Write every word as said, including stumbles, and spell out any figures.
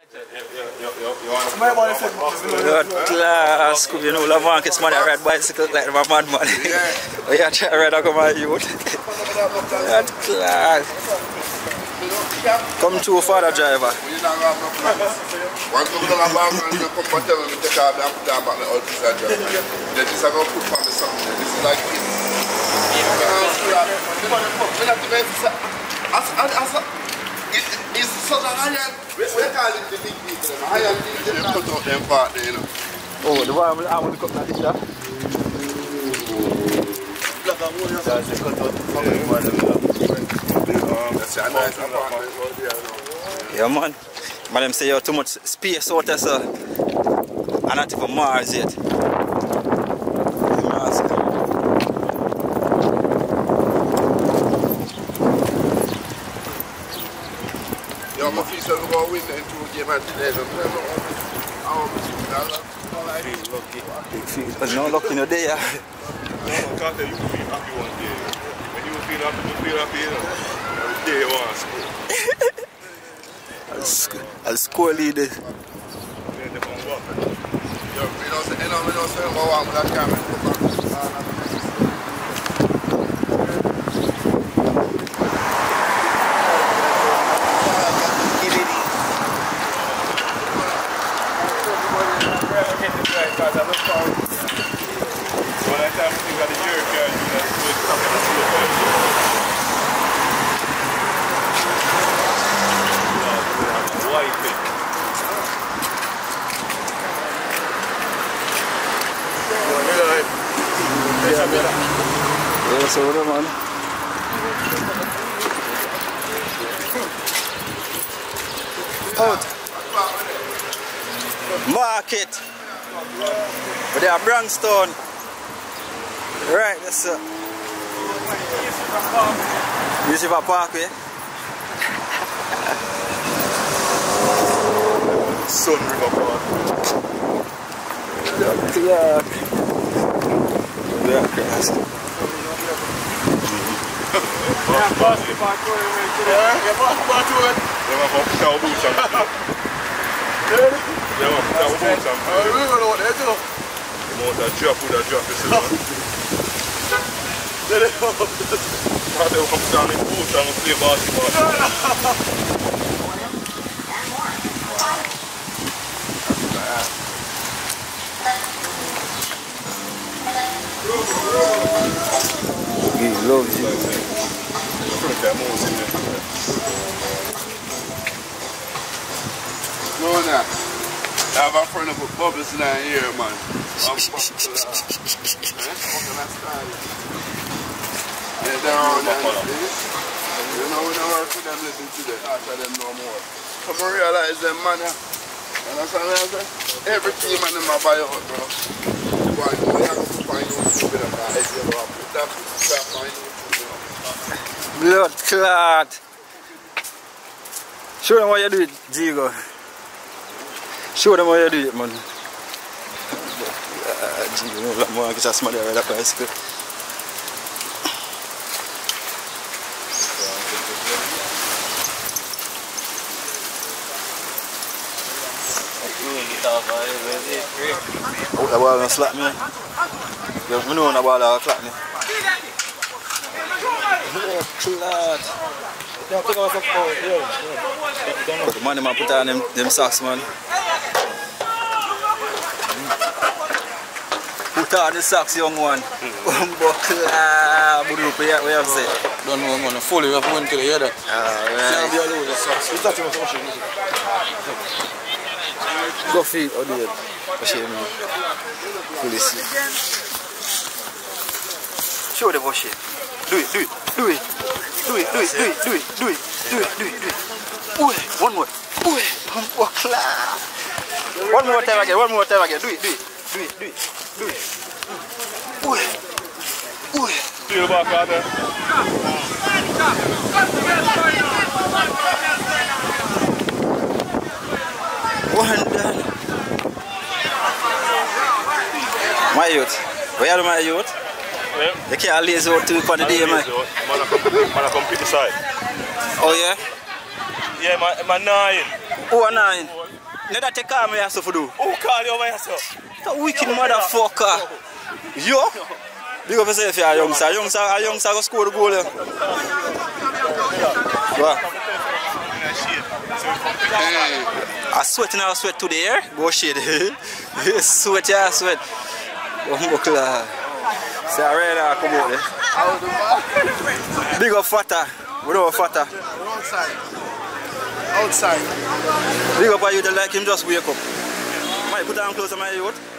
Good class, could you know, the markets man, I ride bicycle like my madman. We are trying to ride a come on youth. Good class. Come to father driver. One come to the bank and you come and tell me to take off and put down back the old piece of driver. Then this is going to put from the something. This is like this. It's so that iron. We call it the big people. Iron, they cut out them part there, you know. Oh, the one I want to cut that dish there. Black and wood, that's the cut out the fucking one. That's a nice apartment out there, you know. Yeah, man. Man, them say you have too much space out there, sir. And not even Mars yet. Mars. Yeah, my feet are going to win the two game at today. I feel lucky. You feel no lucky in a day, yeah. No, can't tell you feel happy one day. When you feel happy, you feel happy, you know. The day you want to school. I'll score leader. Yeah, they come back. Yeah, we don't say, you know, we don't say about one black camera. Yeah, so what man? Out. Market. But they are Brownstone. Right, that's it. Yusufa Parkway. Sun River Park. Yeah. Yeah, class. Yeah, boss, the back door right there. Yeah, boss, back door. They want to put our boots on. They want to put our boots on. Oh, we don't know what they do. They want to drop, put a drop, you see that? They don't know. They want to put down in boots and play basketball. He loves you. No, no. I have a friend who put bubbles in here, man. I'm yeah, they're all there. You know, we don't work with them listening to them, after them no more. Come and realize them, man. You understand what I'm saying? Every team and them are buy out, bro. Why do we have to find out to be the guys? You know, put that stuff on you. Blood clot. Show them how you do it, Jigo. Show them how you do it, man. Uh, Jigo, no, like more, I just smell it right up bicycle. Oh, the ball gonna slap me. Yeah, I know the ball gonna slap me. Oh, clot. Yeah, take off the phone. Yeah, yeah. But the man, man put on them, them socks, man. Put on the socks, young one. Buckla. Budurup, what you have said? Don't know, man. Fully, we have to go into the head. Alright. Be alone with the socks. It's not too much washing. Go feed or do it. Washing, man. Fully see. Show the washing. Do it, do it, do it. Do it, do it, do it, do it, do it, do it, do it, do it, do it. Ooh, one more. Ooh, buckla. One more time again, one more time again. Do it, do it, do it, do it, do it. Ooh, ooh. Feel back out there. One done. My youth. Where are my youth? Yeah. You can't lazy out too for the day, man. Man, I come, man, I come pick the side. Oh, yeah? Yeah, man, man, nine. Oh, nine. Never take care of me, yourself to do. Who call you over yourself? The wicked motherfucker. Yo. Big up yourself here, youngster. Youngster, a youngster go score the goal. Yeah. What? I sweat now, I sweat today, eh? Go shit. Sweat, yeah, sweat. Oh, clear. Say, I read that come out there. Big up Fatta. We know Fatta. Outside. Outside. Big up for you to like him, just wake up. Might put on close to my youth.